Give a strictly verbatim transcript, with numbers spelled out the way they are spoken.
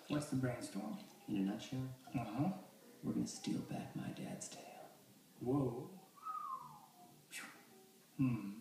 What's the brainstorm? In a nutshell, Uh-huh. we're gonna steal back my dad's tail. Whoa. Hmm.